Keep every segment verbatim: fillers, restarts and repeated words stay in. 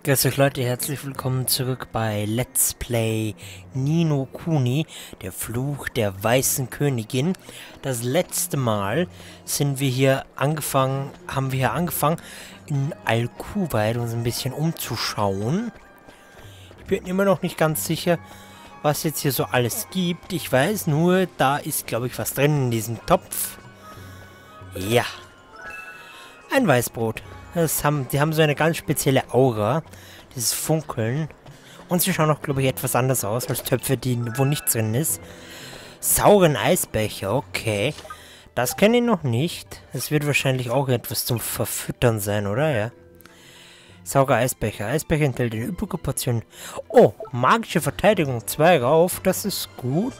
Grüß euch Leute, herzlich willkommen zurück bei Let's Play Ni no Kuni, der Fluch der weißen Königin. Das letzte Mal sind wir hier angefangen, haben wir hier angefangen, in Al-Kuwait uns ein bisschen umzuschauen. Ich bin immer noch nicht ganz sicher, was jetzt hier so alles gibt. Ich weiß nur, da ist, glaube ich, was drin in diesem Topf. Ja. Ein Weißbrot. Das haben, die haben so eine ganz spezielle Aura. Dieses Funkeln. Und sie schauen auch, glaube ich, etwas anders aus als Töpfe, die, wo nichts drin ist. Sauren Eisbecher, okay. Das kenne ich noch nicht. Es wird wahrscheinlich auch etwas zum Verfüttern sein, oder? Ja. Saurer Eisbecher. Eisbecher enthält eine üppige Portion. Oh, magische Verteidigung. Zwei rauf. Das ist gut.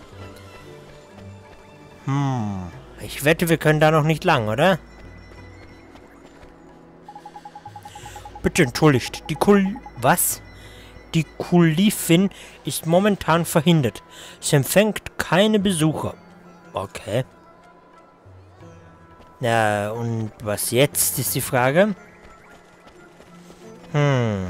Hm. Ich wette, wir können da noch nicht lang, oder? Bitte entschuldigt, die Kul... Was? Die Kulifin ist momentan verhindert. Sie empfängt keine Besucher. Okay. Na, und was jetzt, ist die Frage? Hm.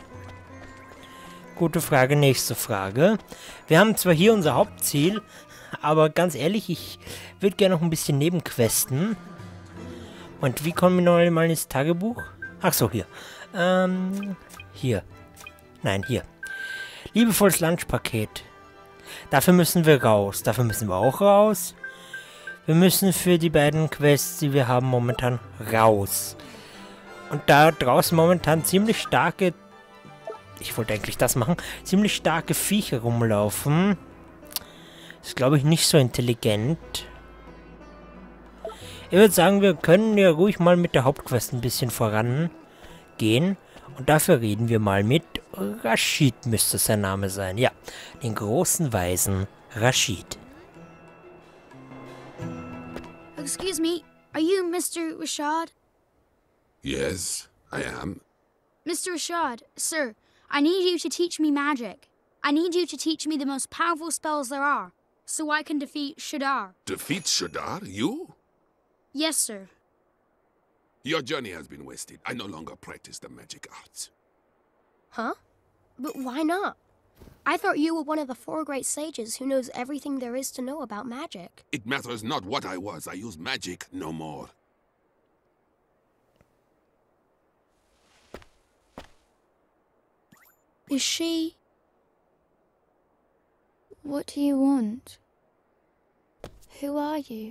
Gute Frage, nächste Frage. Wir haben zwar hier unser Hauptziel, aber ganz ehrlich, ich würde gerne noch ein bisschen nebenquesten. Und wie kommen wir noch mal ins Tagebuch? Ach so, hier. Ähm, hier. Nein, hier. Liebevolles Lunchpaket. Dafür müssen wir raus. Dafür müssen wir auch raus. Wir müssen für die beiden Quests, die wir haben, momentan raus. Und da draußen momentan ziemlich starke... Ich wollte eigentlich das machen. Ziemlich starke Viecher rumlaufen. Ist, glaube ich, nicht so intelligent. Ich würde sagen, wir können ja ruhig mal mit der Hauptquest ein bisschen vorangehen. Und dafür reden wir mal mit Rashid, müsste sein Name sein. Ja, den großen Weisen Rashid. Excuse me, are you Mister Rashad? Yes, I am. Mister Rashad, sir, I need you to teach me magic. I need you to teach me the most powerful spells there are, so I can defeat Shadar. Defeat Shadar? You? Yes, sir. Your journey has been wasted. I no longer practice the magic arts. Huh? But why not? I thought you were one of the four great sages who knows everything there is to know about magic. It matters not what I was. I use magic no more. Is she... What do you want? Who are you?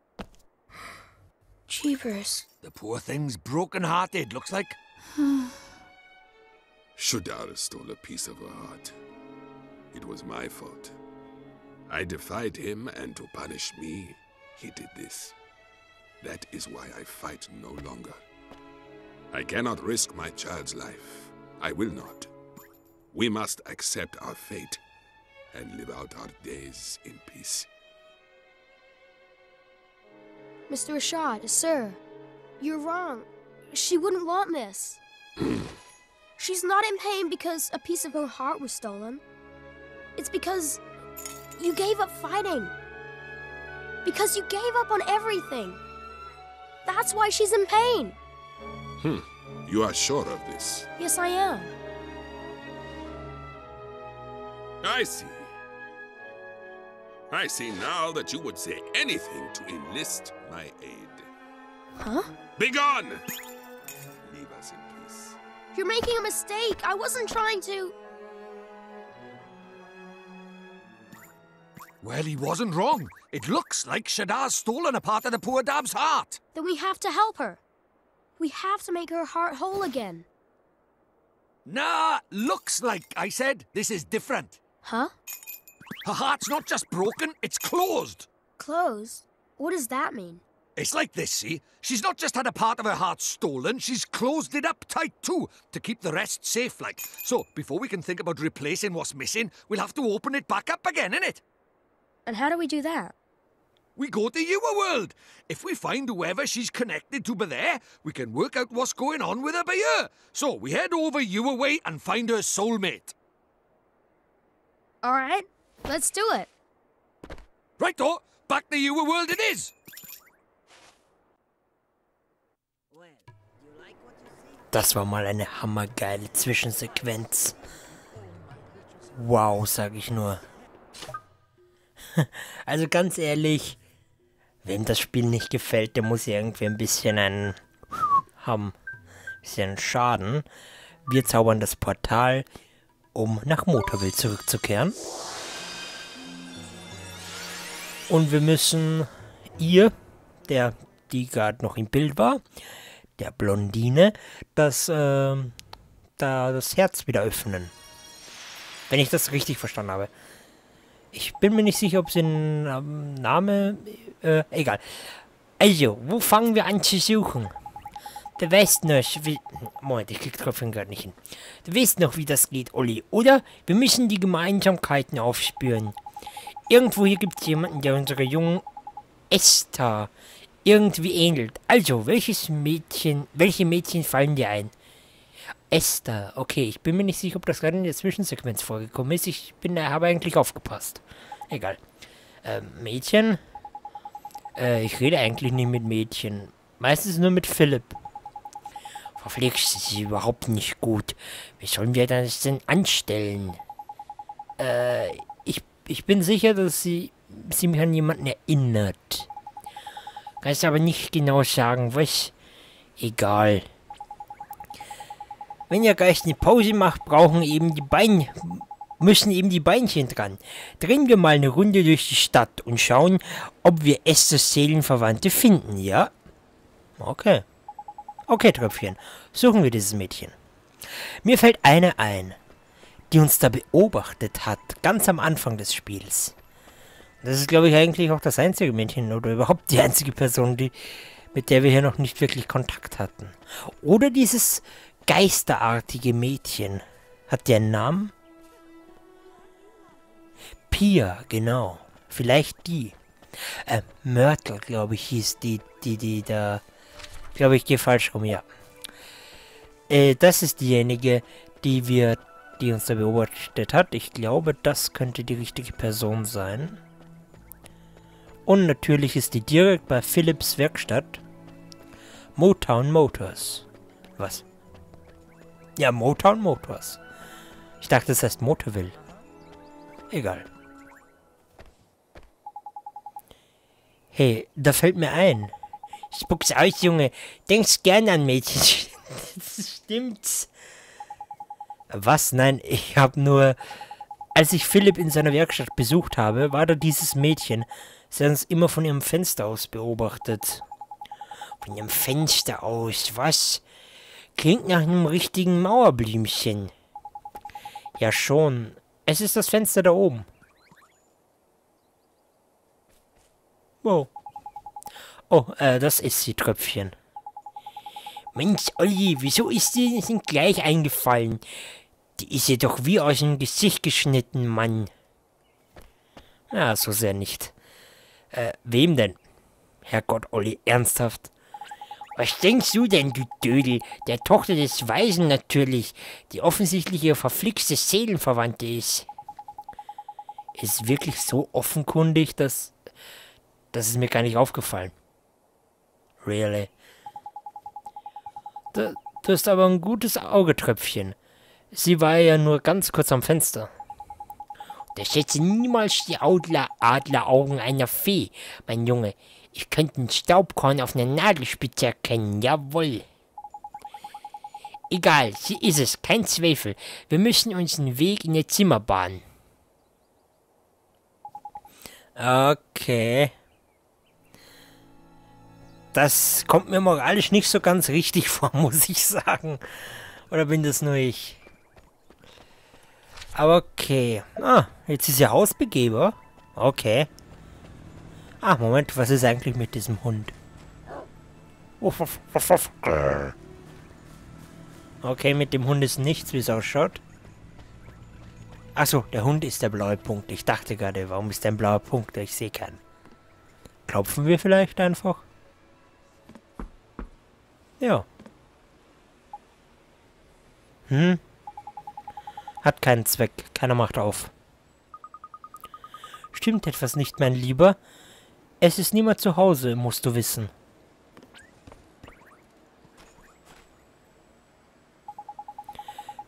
Jeepers. The poor thing's broken-hearted, looks like. Shadar stole a piece of her heart. It was my fault. I defied him, and to punish me, he did this. That is why I fight no longer. I cannot risk my child's life. I will not. We must accept our fate and live out our days in peace. Mister Rashad, sir, you're wrong. She wouldn't want this. She's not in pain because a piece of her heart was stolen. It's because you gave up fighting. Because you gave up on everything. That's why she's in pain. Hmm. You are sure of this? Yes, I am. I see. I see now that you would say anything to enlist my aid. Huh? Begone! Leave us in peace. You're making a mistake. I wasn't trying to... Well, he wasn't wrong. It looks like Shadar's stolen a part of the poor dab's heart. Then we have to help her. We have to make her heart whole again. Nah, looks like, I said. This is different. Huh? Her heart's not just broken, it's closed. Closed? What does that mean? It's like this, see? She's not just had a part of her heart stolen, she's closed it up tight too, to keep the rest safe, like. So, before we can think about replacing what's missing, we'll have to open it back up again, innit? And how do we do that? We go to your world. If we find whoever she's connected to by there, we can work out what's going on with her by here. So, we head over your way and find her soulmate. All right, let's do it. Righto, back to your world it is. Well, you like what you see? Das war mal eine hammergeile Zwischensequenz. Wow, sag ich nur. Also ganz ehrlich, wem das Spiel nicht gefällt, der muss irgendwie ein bisschen einen haben. Ein bisschen Schaden. Wir zaubern das Portal, um nach Motorville zurückzukehren. Und wir müssen ihr, der die gerade noch im Bild war, der Blondine, das, äh, da das Herz wieder öffnen. Wenn ich das richtig verstanden habe. Ich bin mir nicht sicher, ob sie einen ähm, Name... Äh, egal. Also, wo fangen wir an zu suchen? Du weißt noch, wie... Moment, ich krieg trotzdem gerade nicht hin. Du weißt noch, wie das geht, Olli, oder? Wir müssen die Gemeinsamkeiten aufspüren. Irgendwo hier gibt es jemanden, der unserer jungen Esther irgendwie ähnelt. Also, welches Mädchen... Welche Mädchen fallen dir ein? Esther, okay, ich bin mir nicht sicher, ob das gerade in der Zwischensequenz vorgekommen ist. Ich bin, habe eigentlich aufgepasst. Egal. Äh, Mädchen? Äh, ich rede eigentlich nicht mit Mädchen. Meistens nur mit Philipp. Verflixt, das ist überhaupt nicht gut. Wie sollen wir das denn anstellen? Äh, ich, ich bin sicher, dass sie, sie mich an jemanden erinnert. Kannst aber nicht genau sagen, was? Egal. Wenn ihr gleich eine Pause macht, brauchen eben die Beine, müssen eben die Beinchen dran. Drehen wir mal eine Runde durch die Stadt und schauen, ob wir Esthers Seelenverwandte finden, ja? Okay. Okay, Tröpfchen. Suchen wir dieses Mädchen. Mir fällt eine ein, die uns da beobachtet hat, ganz am Anfang des Spiels. Das ist, glaube ich, eigentlich auch das einzige Mädchen oder überhaupt die einzige Person, die, mit der wir hier noch nicht wirklich Kontakt hatten. Oder dieses geisterartige Mädchen. Hat der einen Namen? Pia, genau. Vielleicht die. Äh, Myrtle, glaube ich, hieß die, die, die da... Ich glaube, ich gehe falsch rum, ja. Äh, das ist diejenige, die wir, die uns da beobachtet hat. Ich glaube, das könnte die richtige Person sein. Und natürlich ist die direkt bei Philips Werkstatt. Motown Motors. Was? Ja, Motown Motors. Ich dachte, das heißt Motorville. Egal. Hey, da fällt mir ein. Spuck's aus, Junge. Denkst gern an Mädchen. Das stimmt's. Was? Nein, ich habe nur... Als ich Philipp in seiner Werkstatt besucht habe, war da dieses Mädchen. Sie hat uns immer von ihrem Fenster aus beobachtet. Von ihrem Fenster aus, was? Klingt nach einem richtigen Mauerblümchen. Ja schon. Es ist das Fenster da oben. Wow. Oh, äh, das ist sie, Tröpfchen. Mensch, Olli, wieso ist dir das nicht gleich eingefallen? Die ist ja doch wie aus dem Gesicht geschnitten, Mann. Ja, so sehr nicht. Äh, wem denn? Herrgott, Olli, ernsthaft? Was denkst du denn, du Dödel? Der Tochter des Weisen natürlich, die offensichtlich ihre verflixte Seelenverwandte ist. Ist wirklich so offenkundig, dass... Das ist mir gar nicht aufgefallen. Really? Du, du hast aber ein gutes Auge, Tröpfchen. Sie war ja nur ganz kurz am Fenster. Das schätze niemals die Adler, Adleraugen einer Fee, mein Junge. Ich könnte ein Staubkorn auf einer Nadelspitze erkennen, jawohl. Egal, sie ist es, kein Zweifel. Wir müssen uns einen Weg in ihr Zimmer bahnen. Okay. Das kommt mir moralisch nicht so ganz richtig vor, muss ich sagen. Oder bin das nur ich? Aber okay. Ah, jetzt ist ja Hausbegeber. Okay. Ah, Moment, was ist eigentlich mit diesem Hund? Okay, mit dem Hund ist nichts, wie es ausschaut. Achso, der Hund ist der blaue Punkt. Ich dachte gerade, warum ist der ein blauer Punkt? Ich sehe keinen. Klopfen wir vielleicht einfach? Ja. Hm? Hat keinen Zweck. Keiner macht auf. Stimmt etwas nicht, mein Lieber? Es ist niemand zu Hause, musst du wissen.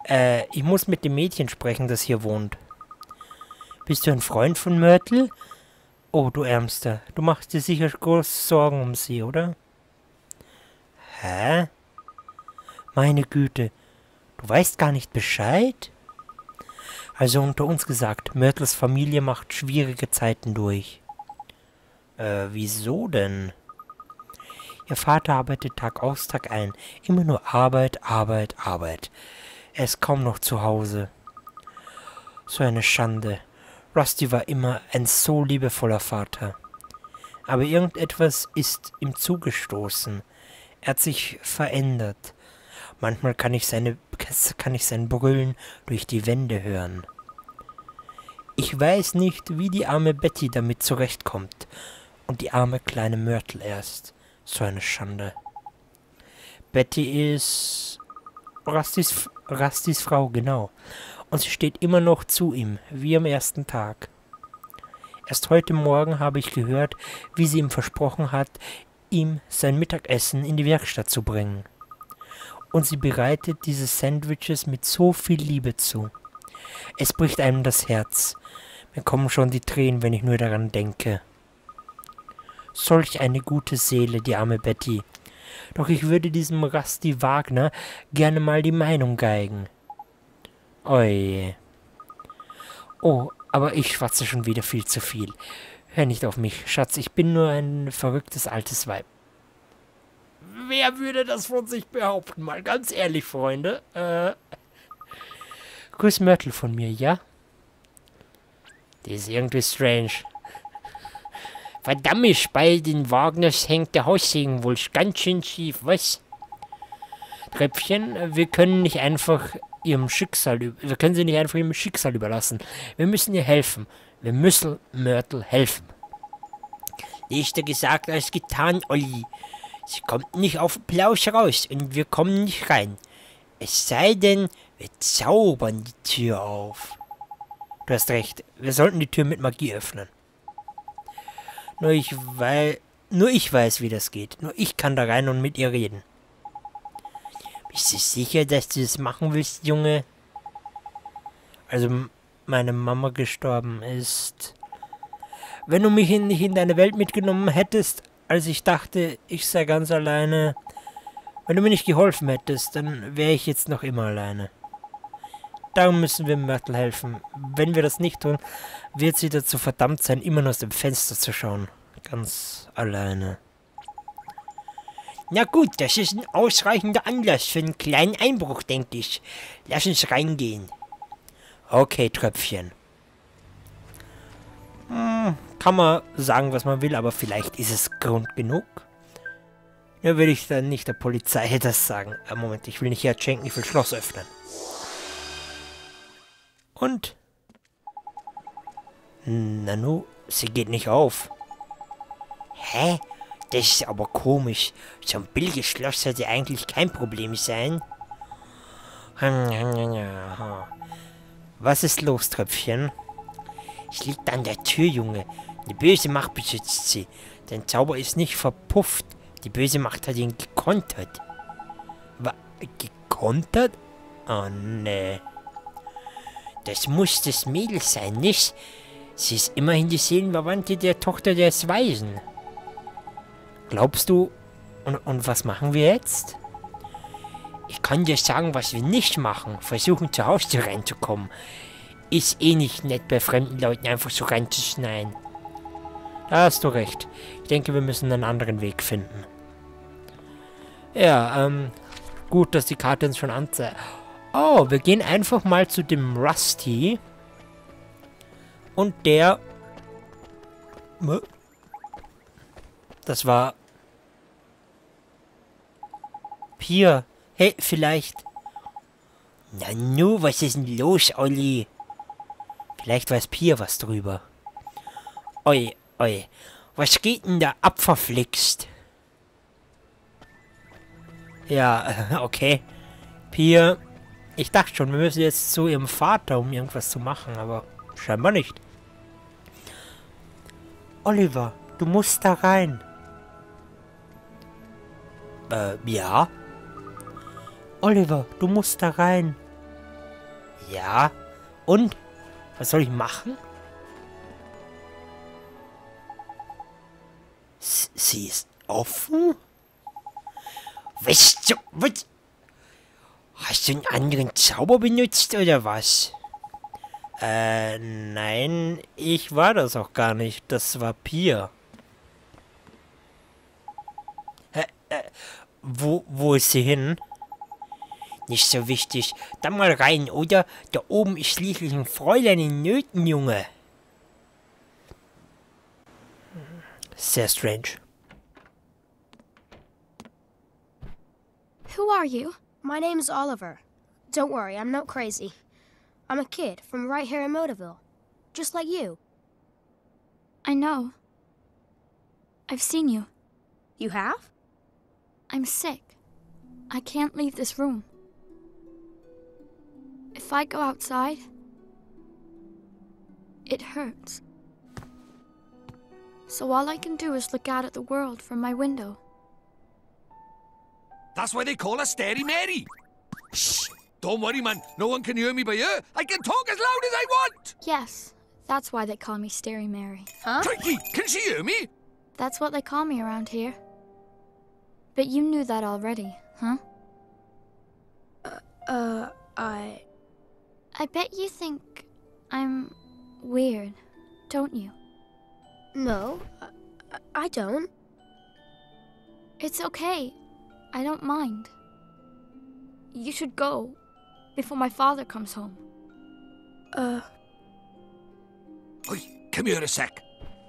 Äh, ich muss mit dem Mädchen sprechen, das hier wohnt. Bist du ein Freund von Myrtle? Oh, du Ärmster. Du machst dir sicher große Sorgen um sie, oder? Hä? Meine Güte. Du weißt gar nicht Bescheid? Also unter uns gesagt, Myrtles Familie macht schwierige Zeiten durch. Äh, wieso denn? Ihr Vater arbeitet Tag aus, Tag ein. Immer nur Arbeit, Arbeit, Arbeit. Er ist kaum noch zu Hause. So eine Schande. Rusty war immer ein so liebevoller Vater. Aber irgendetwas ist ihm zugestoßen. Er hat sich verändert. Manchmal kann ich seine, kann ich sein Brüllen durch die Wände hören. Ich weiß nicht, wie die arme Betty damit zurechtkommt. Und die arme kleine Myrtle erst. So eine Schande. Betty ist Rustys, Rustys Frau, genau. Und sie steht immer noch zu ihm, wie am ersten Tag. Erst heute Morgen habe ich gehört, wie sie ihm versprochen hat, ihm sein Mittagessen in die Werkstatt zu bringen. Und sie bereitet diese Sandwiches mit so viel Liebe zu. Es bricht einem das Herz. Mir kommen schon die Tränen, wenn ich nur daran denke. Solch eine gute Seele, die arme Betty. Doch ich würde diesem Rusty Wagner gerne mal die Meinung geigen. Oje. Oh, aber ich schwatze schon wieder viel zu viel. Hör nicht auf mich, Schatz, ich bin nur ein verrücktes altes Weib. Wer würde das von sich behaupten? Mal ganz ehrlich, Freunde. Äh, Grüß Myrtle von mir, ja? Die ist irgendwie strange. Verdammt, bei den Wagners hängt der Haussegen wohl ganz schön schief, was? Tröpfchen, wir können nicht einfach ihrem Schicksal, wir können sie nicht einfach ihrem Schicksal überlassen. Wir müssen ihr helfen. Wir müssen Myrtle helfen. Leichter gesagt als getan, Olli. Sie kommt nicht auf den Plausch raus und wir kommen nicht rein. Es sei denn, wir zaubern die Tür auf. Du hast recht, wir sollten die Tür mit Magie öffnen. Nur ich, weil, nur ich weiß, wie das geht. Nur ich kann da rein und mit ihr reden. Bist du sicher, dass du das machen willst, Junge? Also, meine Mama gestorben ist. Wenn du mich in, nicht in deine Welt mitgenommen hättest, als ich dachte, ich sei ganz alleine. Wenn du mir nicht geholfen hättest, dann wäre ich jetzt noch immer alleine. Darum müssen wir Myrtle helfen. Wenn wir das nicht tun, wird sie dazu verdammt sein, immer nur aus dem Fenster zu schauen. Ganz alleine. Na gut, das ist ein ausreichender Anlass für einen kleinen Einbruch, denke ich. Lass uns reingehen. Okay, Tröpfchen. Hm, kann man sagen, was man will, aber vielleicht ist es Grund genug. Ja, will ich dann nicht der Polizei das sagen. Äh, Moment, ich will nicht Herz schenken, ich will Schloss öffnen. Und? Nanu, sie geht nicht auf. Hä? Das ist aber komisch. So ein billiges Schloss sollte eigentlich kein Problem sein. Was ist los, Tröpfchen? Es liegt an der Tür, Junge. Die böse Macht beschützt sie. Dein Zauber ist nicht verpufft. Die böse Macht hat ihn gekontert. Was? Gekontert? Oh, nee. Das muss das Mädel sein, nicht? Sie ist immerhin die Seelenverwandte der Tochter des Weisen. Glaubst du? Und, und was machen wir jetzt? Ich kann dir sagen, was wir nicht machen. Versuchen, zur Haustür reinzukommen. Ist eh nicht nett, bei fremden Leuten einfach so reinzuschneiden. Da hast du recht. Ich denke, wir müssen einen anderen Weg finden. Ja, ähm, gut, dass die Karte uns schon anzeigt. Oh, wir gehen einfach mal zu dem Rusty. Und der... Das war... Pia. Hey, vielleicht... Na nu, was ist denn los, Olli? Vielleicht weiß Pia was drüber. Oi, oi. Was geht denn da ab, verflixt? Ja, okay. Pia... Ich dachte schon, wir müssen jetzt zu ihrem Vater, um irgendwas zu machen, aber scheinbar nicht. Oliver, du musst da rein. Äh, ja? Oliver, du musst da rein. Ja. Und? Was soll ich machen? S sie ist offen? Was? Was? Hast du einen anderen Zauber benutzt oder was? Äh, nein, ich war das auch gar nicht. Das war Pia. Hä, äh, wo, wo ist sie hin? Nicht so wichtig. Dann mal rein, oder? Da oben ist schließlich ein Fräulein in Nöten, Junge. Sehr strange. Who are you? My name's Oliver. Don't worry, I'm not crazy. I'm a kid from right here in Motorville. Just like you. I know. I've seen you. You have? I'm sick. I can't leave this room. If I go outside, it hurts. So all I can do is look out at the world from my window. That's why they call her Stary Mary. Shh! Don't worry, man. No one can hear me by here. I can talk as loud as I want. Yes, that's why they call me Stary Mary. Huh? Crikey, can she hear me? That's what they call me around here. But you knew that already, huh? Uh, I... I bet you think I'm weird, don't you? No, I, I don't. It's okay. I don't mind. You should go before my father comes home. Uh... Oi, come here a sec.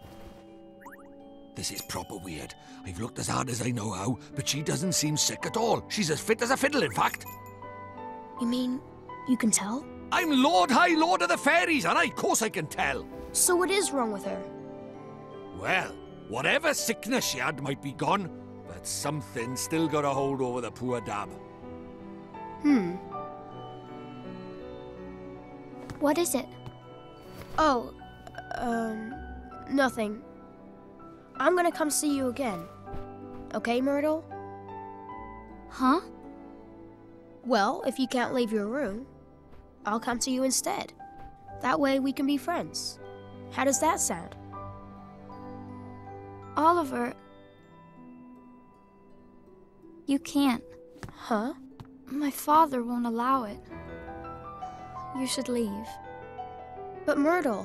This is proper weird. I've looked as hard as I know how, but she doesn't seem sick at all. She's as fit as a fiddle, in fact. You mean you can tell? I'm Lord High Lord of the Fairies, and I, of course I can tell. So what is wrong with her? Well, whatever sickness she had might be gone, but something still got a hold over the poor dab. Hmm. What is it? Oh, um, nothing. I'm gonna come see you again. Okay, Myrtle? Huh? Well, if you can't leave your room, I'll come to you instead. That way we can be friends. How does that sound? Oliver, you can't. Huh? My father won't allow it. You should leave. But Myrtle...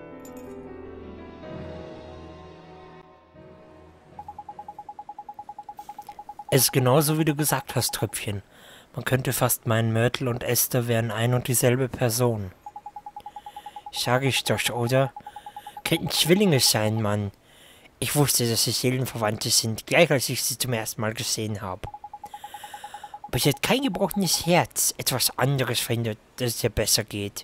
Es ist genauso, wie du gesagt hast, Tröpfchen. Man könnte fast meinen, Myrtle und Esther wären ein und dieselbe Person. Sag ich doch, oder? Könnten Zwillinge sein, Mann. Ich wusste, dass sie Seelenverwandte sind, gleich als ich sie zum ersten Mal gesehen habe. Aber sie hat kein gebrochenes Herz. Etwas anderes verhindert, dass es ihr besser geht.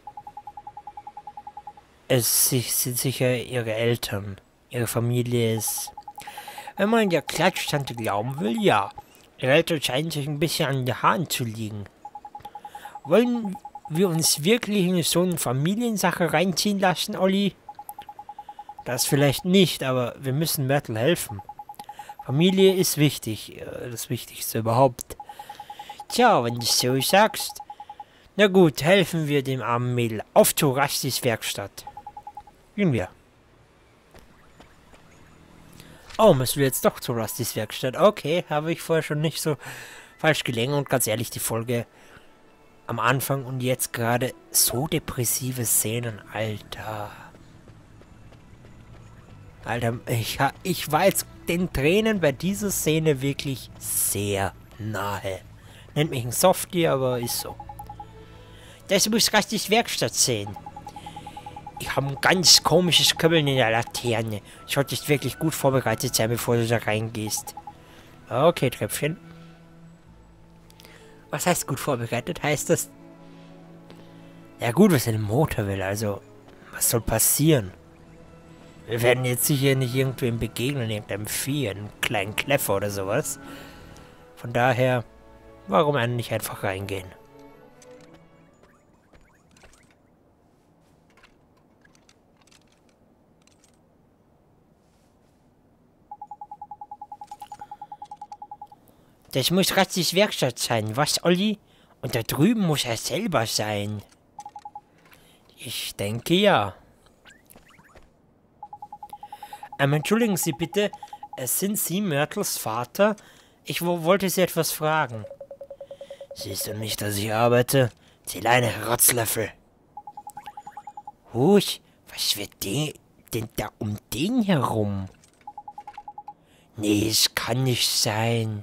Es sind sicher ihre Eltern. Ihre Familie ist... Wenn man der Klatschtante glauben will, ja. Ihre Eltern scheinen sich ein bisschen an den Haaren zu liegen. Wollen wir uns wirklich in so eine Familiensache reinziehen lassen, Olli? Das vielleicht nicht, aber wir müssen Myrtle helfen. Familie ist wichtig. Das Wichtigste überhaupt. Tja, wenn du es so sagst. Na gut, helfen wir dem armen Mädel. Auf zu Rustis Werkstatt. Gehen wir. Oh, müssen wir jetzt doch zu Rustis Werkstatt. Okay, habe ich vorher schon nicht so falsch gelegen. Und ganz ehrlich, die Folge am Anfang und jetzt gerade so depressive Szenen. Alter. Alter, ich, ich war jetzt den Tränen bei dieser Szene wirklich sehr nahe. Nennt mich ein Softie, aber ist so. Das muss Rustis Werkstatt sehen. Ich habe ein ganz komisches Kribbeln in der Laterne. Du solltest wirklich gut vorbereitet sein, bevor du da reingehst. Okay, Tröpfchen. Was heißt gut vorbereitet? Heißt das... Ja gut, was ein Motor will, also... Was soll passieren? Wir werden jetzt sicher nicht irgendwem begegnen, irgendeinem Vieh, einem kleinen Kläffer oder sowas. Von daher, warum nicht einfach reingehen? Das muss Rustis Werkstatt sein, was, Olli? Und da drüben muss er selber sein. Ich denke ja. Ähm, entschuldigen Sie bitte, äh, sind Sie Myrtles Vater? Ich wo wollte Sie etwas fragen. Siehst du nicht, dass ich arbeite? Zähl eine Rotzlöffel. Huch, was wird de denn da um den herum? Nee, es kann nicht sein.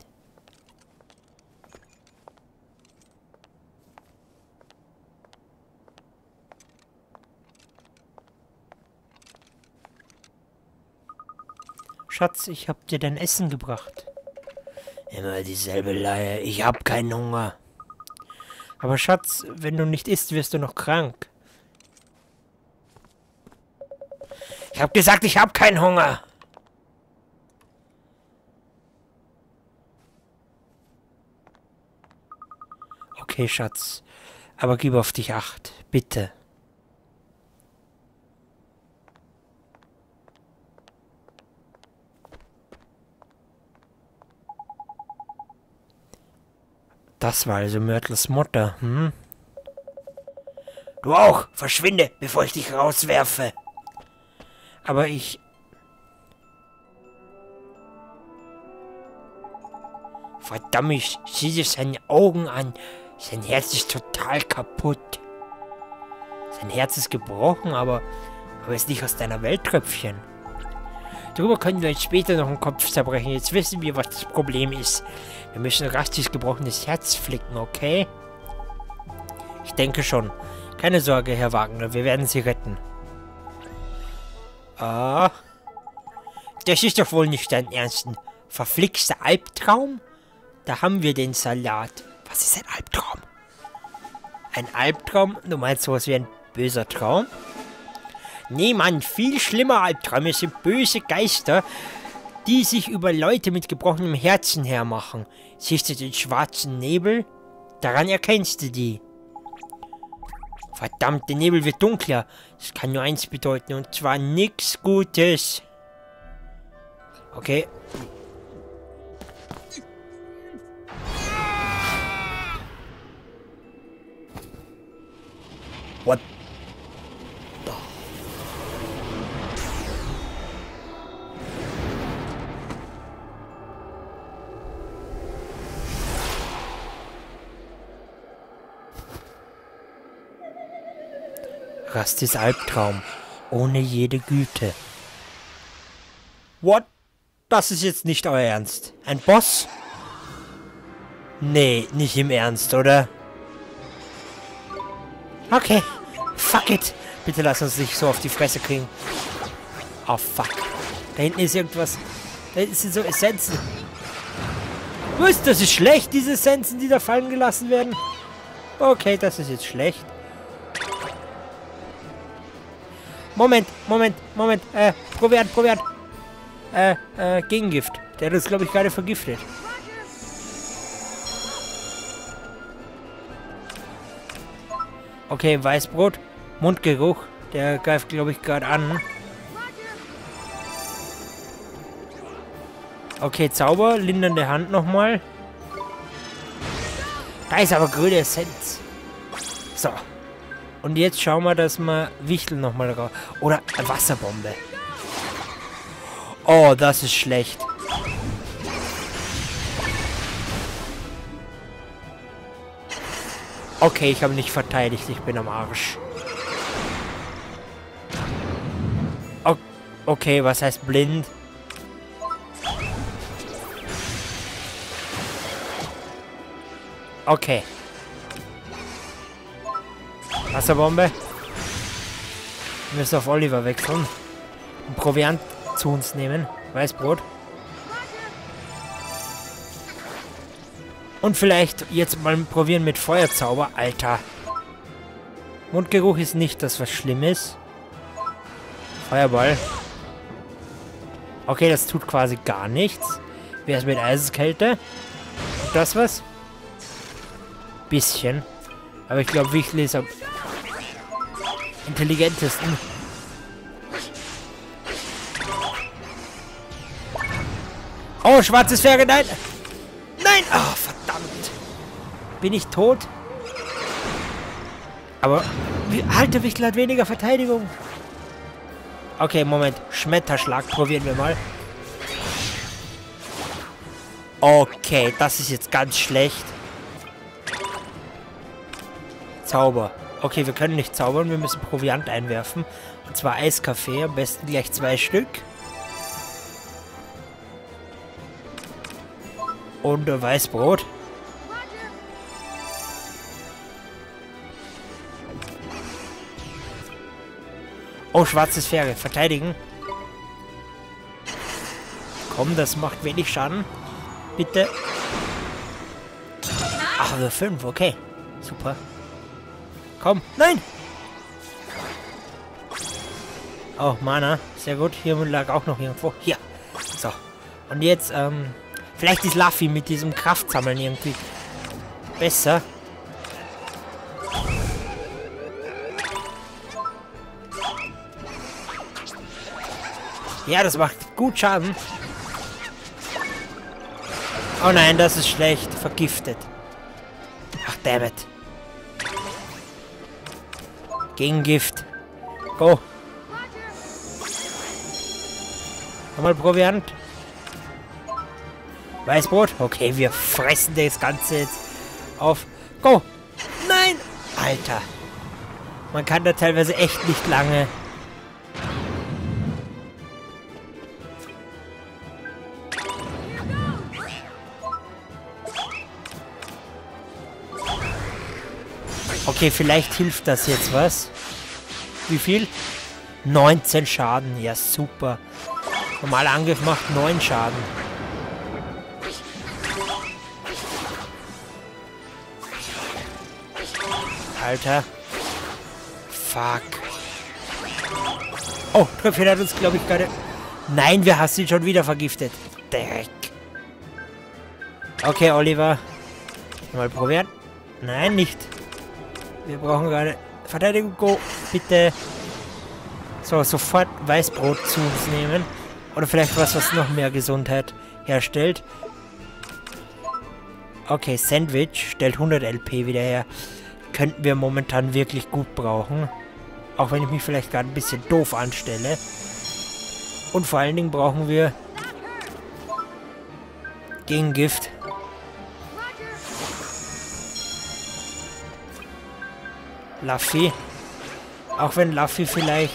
Schatz, ich hab dir dein Essen gebracht. Immer dieselbe Leier. Ich hab keinen Hunger. Aber Schatz, wenn du nicht isst, wirst du noch krank. Ich hab gesagt, ich hab keinen Hunger. Okay, Schatz. Aber gib auf dich Acht. Bitte. Das war also Myrtles Mutter, hm? Du auch! Verschwinde, bevor ich dich rauswerfe! Aber ich... Verdammt, ich sieh dir seine Augen an. Sein Herz ist total kaputt. Sein Herz ist gebrochen, aber... Aber ist nicht aus deiner Welt, Tröpfchen. Darüber können wir uns später noch den Kopf zerbrechen. Jetzt wissen wir, was das Problem ist. Wir müssen Rastis gebrochenes Herz flicken, okay? Ich denke schon. Keine Sorge, Herr Wagner, wir werden Sie retten. Ah. Das ist doch wohl nicht dein ernsten, verflixter Albtraum? Da haben wir den Salat. Was ist ein Albtraum? Ein Albtraum? Du meinst sowas wie ein böser Traum? Nee, Mann, viel schlimmer Albträume sind böse Geister, die sich über Leute mit gebrochenem Herzen hermachen. Siehst du den schwarzen Nebel? Daran erkennst du die. Verdammt, der Nebel wird dunkler. Das kann nur eins bedeuten, und zwar nichts Gutes. Okay. What? Rastis Albtraum. Ohne jede Güte. What? Das ist jetzt nicht euer Ernst. Ein Boss? Nee, nicht im Ernst, oder? Okay. Fuck it. Bitte lass uns nicht so auf die Fresse kriegen. Oh, fuck. Da hinten ist irgendwas. Da hinten sind so Essenzen. Was? Das ist schlecht, diese Essenzen, die da fallen gelassen werden. Okay, das ist jetzt schlecht. Moment, Moment, Moment. Äh, Proviant, Proviant. Äh, äh, Gegengift. Der hat uns, glaube ich, gerade vergiftet. Okay, Weißbrot. Mundgeruch. Der greift, glaube ich, gerade an. Okay, Zauber. Lindernde Hand nochmal. Da ist aber grüne Essenz. So. Und jetzt schauen wir, dass wir Wichtel nochmal raus... Oder eine Wasserbombe. Oh, das ist schlecht. Okay, ich habe nicht verteidigt. Ich bin am Arsch. O- okay, was heißt blind? Okay. Wasserbombe. Wir müssen auf Oliver wechseln. Und Proviant zu uns nehmen. Weißbrot. Und vielleicht jetzt mal probieren mit Feuerzauber. Alter. Mundgeruch ist nicht das, was schlimm ist. Feuerball. Okay, das tut quasi gar nichts. Wie ist mit Eiseskälte? Und das was? Bisschen. Aber ich glaube, Wichtel ist am intelligentesten. Oh, schwarzes Ferkel, nein! Nein! Oh, verdammt! Bin ich tot? Aber Halterwichtel hat weniger Verteidigung. Okay, Moment. Schmetterschlag probieren wir mal. Okay, das ist jetzt ganz schlecht. Zauber. Okay, wir können nicht zaubern, wir müssen Proviant einwerfen. Und zwar Eiskaffee, am besten gleich zwei Stück. Und äh, Weißbrot. Oh, schwarze Sphäre. Verteidigen. Komm, das macht wenig Schaden. Bitte. Ach, wir fünf, okay. Super. Komm, nein! Oh, Mana. Sehr gut. Hier lag auch noch irgendwo. Hier. So. Und jetzt, ähm... vielleicht ist Luffy mit diesem Kraftsammeln irgendwie besser. Ja, das macht gut Schaden. Oh nein, das ist schlecht. Vergiftet. Ach, dammit. Gegengift. Go. Nochmal Proviant. Weißbrot. Okay, wir fressen das Ganze jetzt auf. Go. Nein. Alter. Man kann da teilweise echt nicht lange... Okay, vielleicht hilft das jetzt was. Wie viel? neunzehn Schaden. Ja, super. Normaler Angriff macht neun Schaden. Alter. Fuck. Oh, Tröpfchen hat uns, glaube ich, gerade... Nein, wir haben ihn schon wieder vergiftet. Dreck. Okay, Oliver. Mal probieren. Nein, nicht. Wir brauchen gerade Verteidigung. Go, bitte. So, sofort Weißbrot zu uns nehmen. Oder vielleicht was, was noch mehr Gesundheit herstellt. Okay, Sandwich stellt hundert L P wieder her. Könnten wir momentan wirklich gut brauchen. Auch wenn ich mich vielleicht gerade ein bisschen doof anstelle. Und vor allen Dingen brauchen wir Gegengift. Luffy. Auch wenn Luffy vielleicht...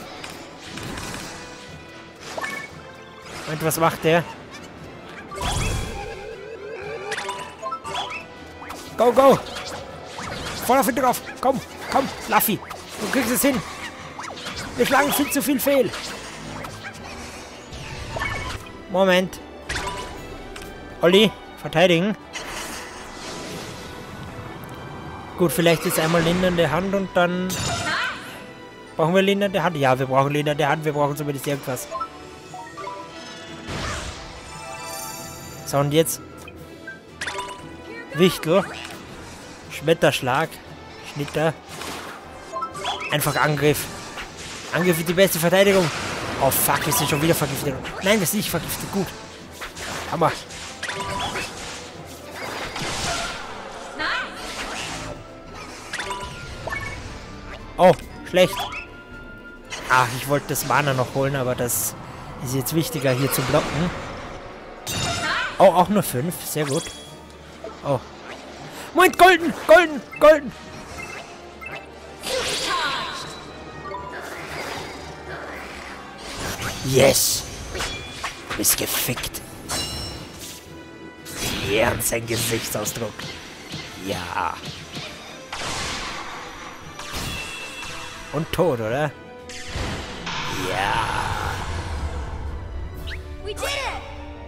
Und was macht der? Go, go! Voll auf ihn drauf! Komm, komm, Luffy! Du kriegst es hin! Wir schlagen viel zu viel fehl! Moment! Olli, verteidigen! Gut, vielleicht ist einmal lindernde Hand und dann... Brauchen wir lindernde Hand? Ja, wir brauchen lindernde Hand. Wir brauchen zumindest irgendwas. So, und jetzt... Wichtel. Schmetterschlag. Schnitter. Einfach Angriff. Angriff ist die beste Verteidigung. Oh, fuck, wir sind schon wieder vergiftet. Nein, wir sind nicht vergiftet. Gut. Hammer. Oh, schlecht. Ach, ich wollte das Mana noch holen, aber das ist jetzt wichtiger, hier zu blocken. Oh, auch nur fünf. Sehr gut. Oh. Moment, golden, golden, golden. Yes. Du bist gefickt. Ja, und sein Gesichtsausdruck. Ja. Und tot, oder? Ja. We did it!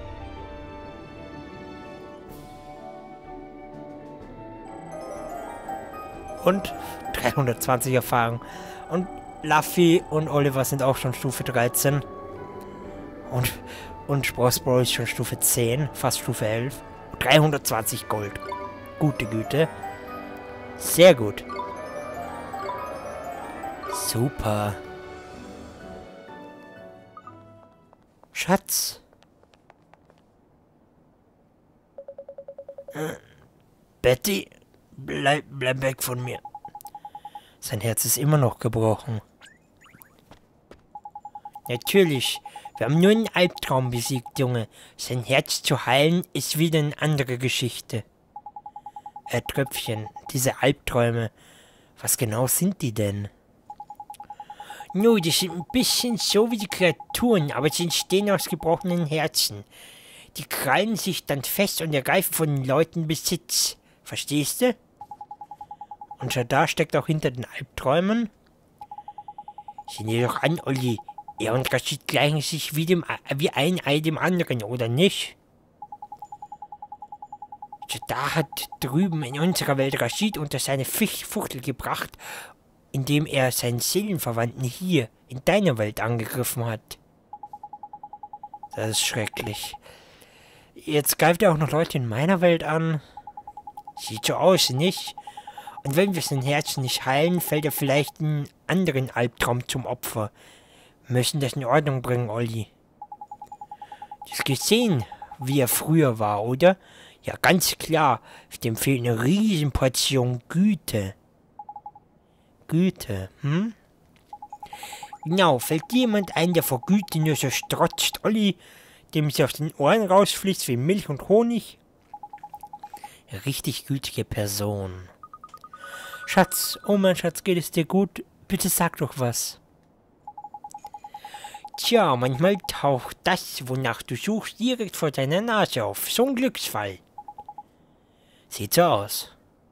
Und dreihundertzwanzig Erfahrung. Und Luffy und Oliver sind auch schon Stufe dreizehn. Und, und Sprossbro ist schon Stufe zehn, fast Stufe elf. dreihundertzwanzig Gold. Gute Güte. Sehr gut. Super. Schatz. Äh, Betty, bleib, bleib weg von mir. Sein Herz ist immer noch gebrochen. Natürlich. Wir haben nur einen Albtraum besiegt, Junge. Sein Herz zu heilen ist wieder eine andere Geschichte. Äh, Tröpfchen, diese Albträume. Was genau sind die denn? Nur, die sind ein bisschen so wie die Kreaturen, aber sie entstehen aus gebrochenen Herzen. Die krallen sich dann fest und ergreifen von den Leuten Besitz. Verstehst du? Und schon da steckt auch hinter den Albträumen. Sieh dir doch an, Olli. Er und Rashid gleichen sich wie, dem, wie ein Ei dem anderen, oder nicht? So, da hat drüben in unserer Welt Rashid unter seine Fuchtel gebracht, indem er seinen Seelenverwandten hier in deiner Welt angegriffen hat. Das ist schrecklich. Jetzt greift er auch noch Leute in meiner Welt an. Sieht so aus, nicht? Und wenn wir sein Herz nicht heilen, fällt er vielleicht einen anderen Albtraum zum Opfer. Wir müssen das in Ordnung bringen, Olli. Du hast gesehen, wie er früher war, oder? Ja, ganz klar. Dem fehlt eine Riesenportion Güte. Güte, hm? Genau, fällt dir jemand ein, der vor Güte nur so strotzt, Olli, dem sie aus den Ohren rausfließt wie Milch und Honig? Eine richtig gütige Person. Schatz, oh mein Schatz, geht es dir gut? Bitte sag doch was. Tja, manchmal taucht das, wonach du suchst, direkt vor deiner Nase auf. So ein Glücksfall. Sieht so aus.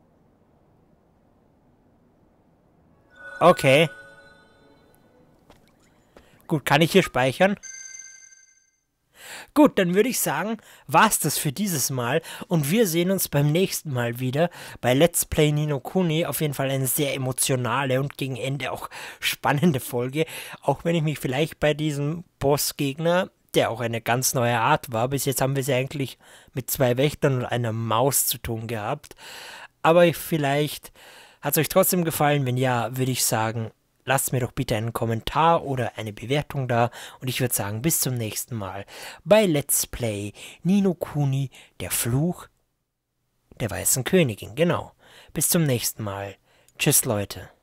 Okay. Gut, kann ich hier speichern? Gut, dann würde ich sagen, war's das für dieses Mal und wir sehen uns beim nächsten Mal wieder bei Let's Play Ni no Kuni. Auf jeden Fall eine sehr emotionale und gegen Ende auch spannende Folge, auch wenn ich mich vielleicht bei diesem Bossgegner, der auch eine ganz neue Art war, bis jetzt haben wir es eigentlich mit zwei Wächtern und einer Maus zu tun gehabt, aber vielleicht hat es euch trotzdem gefallen. Wenn ja, würde ich sagen, lasst mir doch bitte einen Kommentar oder eine Bewertung da und ich würde sagen, bis zum nächsten Mal bei Let's Play Ni no Kuni, der Fluch der Weißen Königin. Genau. Bis zum nächsten Mal. Tschüss, Leute.